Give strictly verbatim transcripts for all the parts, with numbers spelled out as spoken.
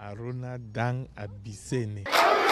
Aruna Dan Abisene.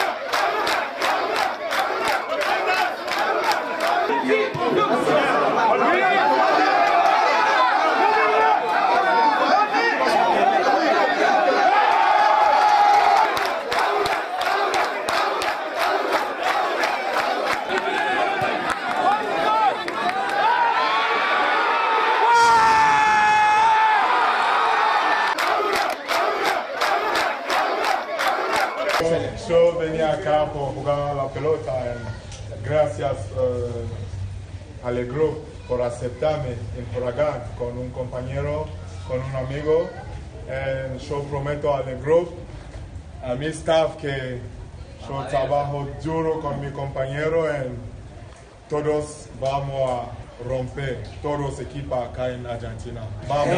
Yo venía acá por jugar la pelota, y gracias uh, al grupo por aceptarme en Huracán con un compañero, con un amigo. Y yo prometo al grupo, a mi staff, que yo trabajo duro con mi compañero y todos vamos a romper, todos los equipos acá en Argentina. Vamos.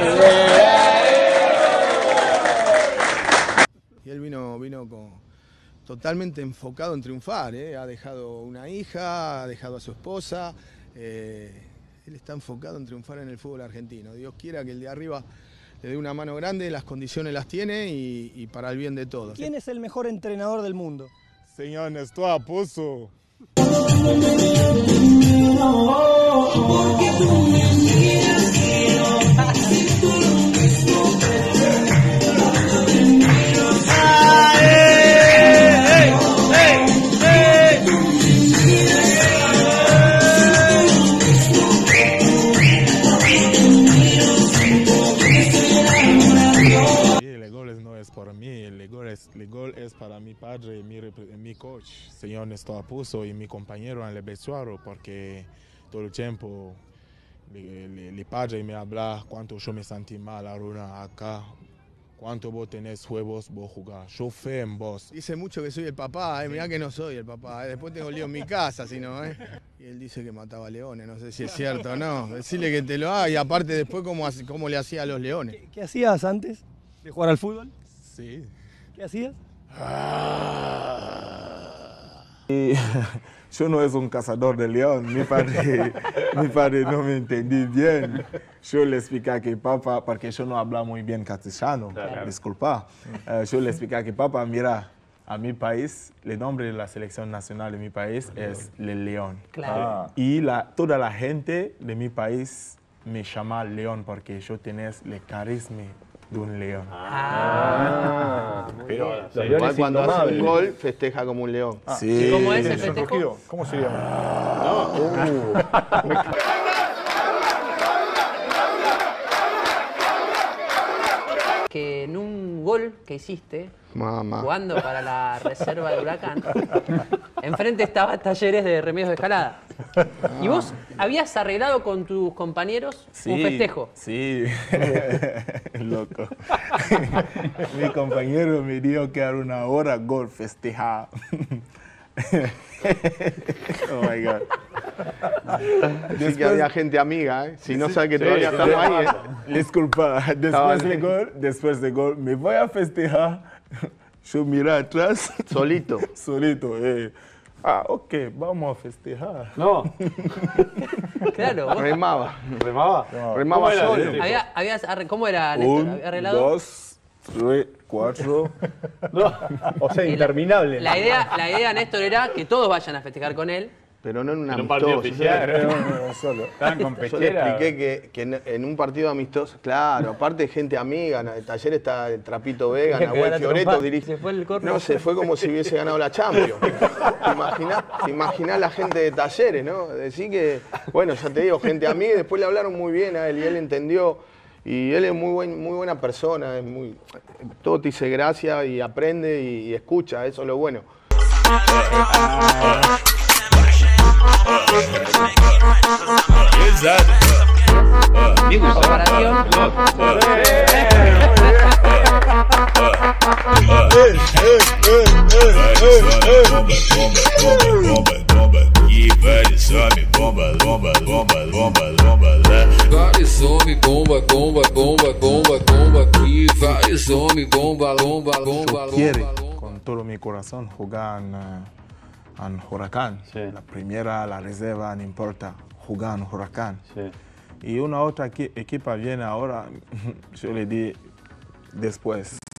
Y él vino, vino con... totalmente enfocado en triunfar, ¿eh? Ha dejado una hija, ha dejado a su esposa, eh, él está enfocado en triunfar en el fútbol argentino. Dios quiera que el de arriba le dé una mano grande, las condiciones las tiene y, y para el bien de todos. ¿Quién es el mejor entrenador del mundo? Señor Néstor Aposo. Para mí, el gol, es, el gol es para mi padre, mi, mi coach, señor Néstor Aposo, y mi compañero en el vestuario, porque todo el tiempo el padre me habla cuánto yo me sentí mal, Aruna, acá, cuánto vos tenés juegos, vos jugás, yo fe en vos. Dice mucho que soy el papá, eh, mirá que no soy el papá, eh. Después tengo lío en mi casa, si no, eh. Y él dice que mataba leones, no sé si es cierto o no, decirle que te lo haga y aparte después cómo, cómo le hacía a los leones. ¿Qué, qué hacías antes de jugar al fútbol? Sí. ¿Qué hacías? Y yo no es un cazador de león, mi padre, mi padre no me entendí bien. Yo le expliqué que papá, porque yo no hablo muy bien castellano, claro. Disculpa. Uh, yo le expliqué que papá, mira, a mi país, el nombre de la selección nacional de mi país es el León. Claro. Ah. Y la, toda la gente de mi país me llama León porque yo tenés el carisma de un león. Ah, ah pero los leones cuando hace un gol festeja como un león. Ah, sí. ¿Cómo es el festejo? ¿Cómo sería? Ah, no. Uh. Que en un gol que hiciste, Mamá. jugando para la reserva de Huracán, enfrente estaba Talleres de Remedios de Escalada. ¿Y vos habías arreglado con tus compañeros sí, un festejo? Sí, loco. Mi compañero me dijo que era una hora gol festejar. Oh my God. Después que había gente amiga, ¿eh? Si no sí, sabe que sí, todavía sí, estamos ahí. ¿eh? Disculpa, después de gol, después de gol, me voy a festejar. Yo miré atrás. Solito. Solito, eh. Ah, ok, vamos a festejar. No. Claro. Vos... Remaba. ¿Remaba? No. Remaba solo. Había, habías arre... ¿Cómo era, Néstor? Un, ¿Había arreglado? dos, tres, cuatro. No. O sea, interminable. La, la, idea, la idea, Néstor, era que todos vayan a festejar con él. Pero no en un, en un partido oficial. No, no, no, solo. Estaban con Yo le expliqué que, que en, en un partido amistoso, claro, aparte gente amiga, en el Taller está el Trapito Vega, Nahuel Fioreto dirige. Se fue el corno. No, se fue como si hubiese ganado la Champions. ¿Te imaginás, te imaginás la gente de Talleres, no? Decir que, bueno, ya te digo, gente amiga, y después le hablaron muy bien a él y él entendió. Y él es muy, buen, muy buena persona, es muy, todo te dice gracias y aprende y, y escucha, eso es lo bueno. Comparación. Vários homens, bomba, bomba, bomba, bomba, bomba aqui. Vários homens, bomba, bomba, bomba, bomba. Con todo mi corazón jugar en, uh, en Huracán. Sí. La primera, la reserva, no importa. Jugar en Huracán. Sí. Y una otra equipa viene ahora, yo le di después.